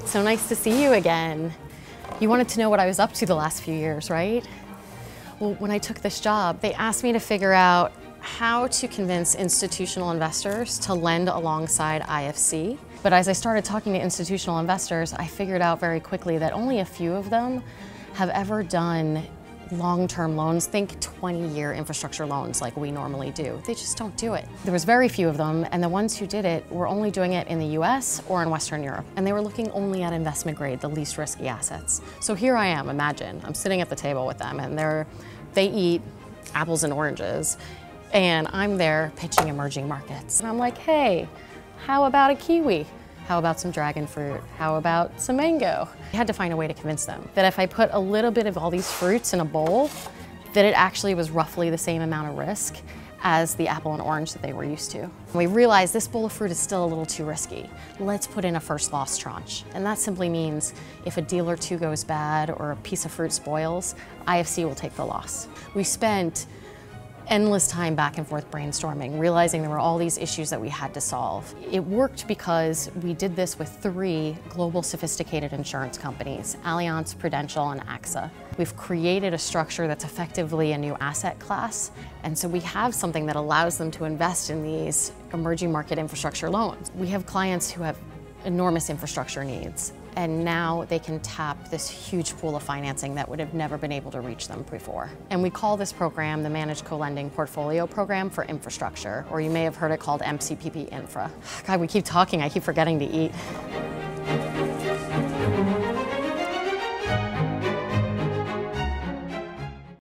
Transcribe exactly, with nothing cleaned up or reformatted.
It's so nice to see you again. You wanted to know what I was up to the last few years, right? Well, when I took this job, they asked me to figure out how to convince institutional investors to lend alongside I F C. But as I started talking to institutional investors, I figured out very quickly that only a few of them have ever done long-term loans, think twenty-year infrastructure loans like we normally do. They just don't do it. There was very few of them, and the ones who did it were only doing it in the U S or in Western Europe. And they were looking only at investment grade, the least risky assets. So here I am, imagine, I'm sitting at the table with them, and they're, they eat apples and oranges, and I'm there pitching emerging markets. And I'm like, hey, how about a kiwi? How about some dragon fruit? How about some mango? I had to find a way to convince them that if I put a little bit of all these fruits in a bowl, that it actually was roughly the same amount of risk as the apple and orange that they were used to. And we realized this bowl of fruit is still a little too risky. Let's put in a first loss tranche. And that simply means if a deal or two goes bad or a piece of fruit spoils, I F C will take the loss. We spent endless time back and forth brainstorming, realizing there were all these issues that we had to solve. It worked because we did this with three global sophisticated insurance companies, Allianz, Prudential, and AXA. We've created a structure that's effectively a new asset class, and so we have something that allows them to invest in these emerging market infrastructure loans. We have clients who have enormous infrastructure needs, and now they can tap this huge pool of financing that would have never been able to reach them before. And we call this program the Managed Co-Lending Portfolio Program for Infrastructure, or you may have heard it called M C P P Infra. God, we keep talking, I keep forgetting to eat.